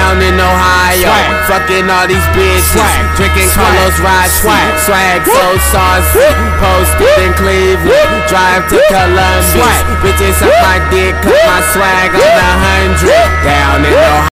down in Ohio, fucking all these bitches, drinking Carlos Rossi, swag so saucy, posted in Cleveland, drive to Columbus, bitches suck my dick, cut my swag on 100, down in Ohio.